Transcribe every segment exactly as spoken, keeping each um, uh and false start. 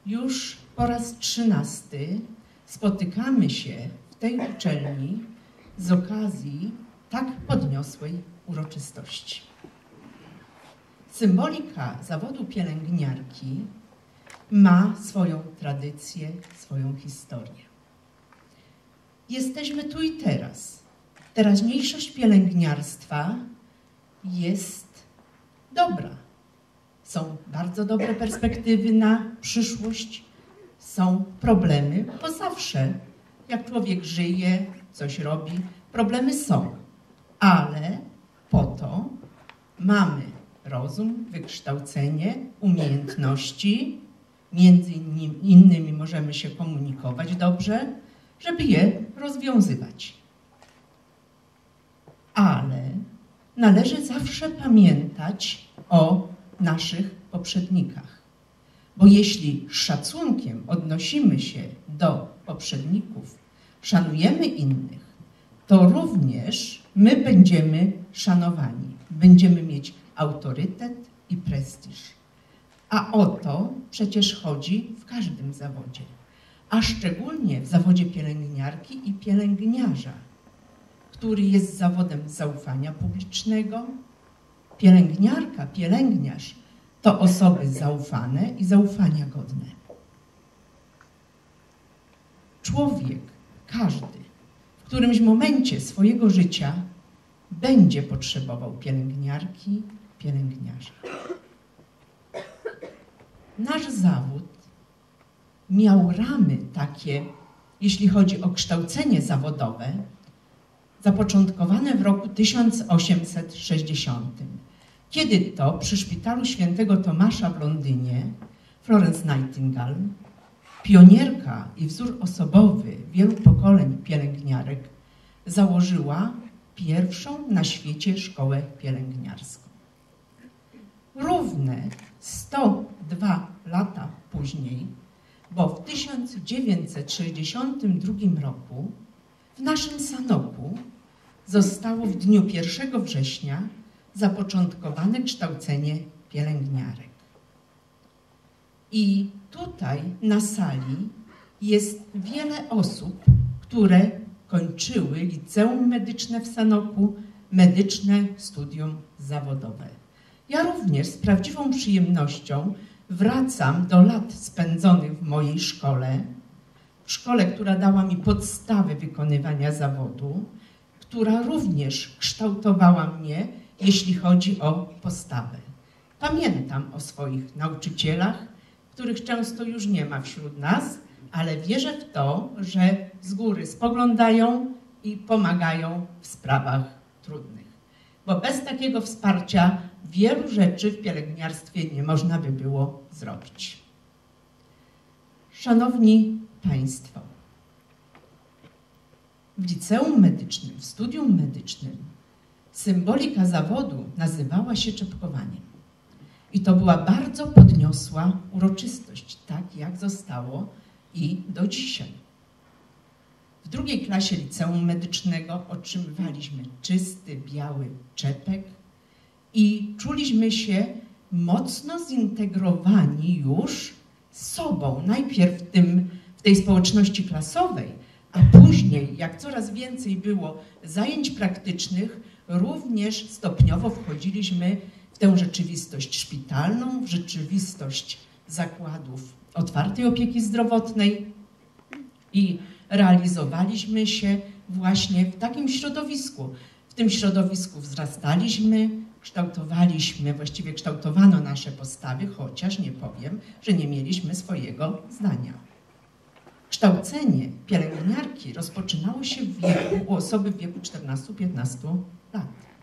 już po raz trzynasty spotykamy się w tej uczelni z okazji tak podniosłej uroczystości. Symbolika zawodu pielęgniarki ma swoją tradycję, swoją historię. Jesteśmy tu i teraz. Teraźniejszość pielęgniarstwa jest dobra. Są bardzo dobre perspektywy na przyszłość, są problemy, bo zawsze, jak człowiek żyje, coś robi, problemy są. Ale po to mamy rozum, wykształcenie, umiejętności, między innymi możemy się komunikować dobrze, żeby je rozwiązywać. Ale należy zawsze pamiętać o naszych poprzednikach. Bo jeśli z szacunkiem odnosimy się do poprzedników, szanujemy innych, to również my będziemy szanowani. Będziemy mieć autorytet i prestiż. A o to przecież chodzi w każdym zawodzie. A szczególnie w zawodzie pielęgniarki i pielęgniarza, który jest zawodem zaufania publicznego. Pielęgniarka, pielęgniarz to osoby zaufane i zaufania godne. Człowiek, każdy, w którymś momencie swojego życia będzie potrzebował pielęgniarki, pielęgniarza. Nasz zawód miał ramy takie, jeśli chodzi o kształcenie zawodowe, zapoczątkowane w roku tysiąc osiemset sześćdziesiątym. Kiedy to przy Szpitalu Świętego Tomasza w Londynie Florence Nightingale, pionierka i wzór osobowy wielu pokoleń pielęgniarek, założyła pierwszą na świecie szkołę pielęgniarską. Równe sto dwa lata później, bo w tysiąc dziewięćset sześćdziesiątym drugim roku w naszym Sanoku zostało w dniu pierwszego września zapoczątkowane kształcenie pielęgniarek. I tutaj na sali jest wiele osób, które kończyły liceum medyczne w Sanoku, medyczne studium zawodowe. Ja również z prawdziwą przyjemnością wracam do lat spędzonych w mojej szkole, w szkole, która dała mi podstawy wykonywania zawodu, która również kształtowała mnie, jeśli chodzi o postawę. Pamiętam o swoich nauczycielach, których często już nie ma wśród nas, ale wierzę w to, że z góry spoglądają i pomagają w sprawach trudnych. Bo bez takiego wsparcia wielu rzeczy w pielęgniarstwie nie można by było zrobić. Szanowni Państwo, w liceum medycznym, w studium medycznym symbolika zawodu nazywała się czepkowaniem. I to była bardzo podniosła uroczystość, tak jak zostało i do dzisiaj. W drugiej klasie liceum medycznego otrzymywaliśmy czysty, biały czepek i czuliśmy się mocno zintegrowani już z sobą. Najpierw w, tym, w tej społeczności klasowej, a później, jak coraz więcej było zajęć praktycznych, również stopniowo wchodziliśmy w tę rzeczywistość szpitalną, w rzeczywistość zakładów otwartej opieki zdrowotnej i realizowaliśmy się właśnie w takim środowisku. W tym środowisku wzrastaliśmy, kształtowaliśmy, właściwie kształtowano nasze postawy, chociaż nie powiem, że nie mieliśmy swojego zdania. Kształcenie pielęgniarki rozpoczynało się w wieku, u osoby w wieku czternastu piętnastu lat.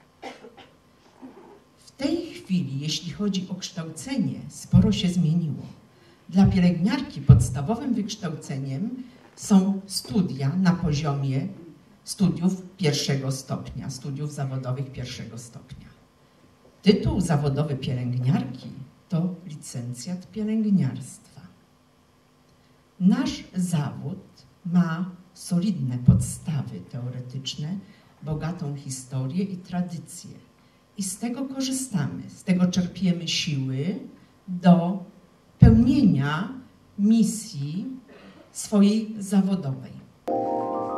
W tej chwili, jeśli chodzi o kształcenie, sporo się zmieniło. Dla pielęgniarki podstawowym wykształceniem są studia na poziomie studiów pierwszego stopnia, studiów zawodowych pierwszego stopnia. Tytuł zawodowy pielęgniarki to licencjat pielęgniarstwa. Nasz zawód ma solidne podstawy teoretyczne, bogatą historię i tradycję. I z tego korzystamy, z tego czerpiemy siły do pełnienia misji swojej zawodowej.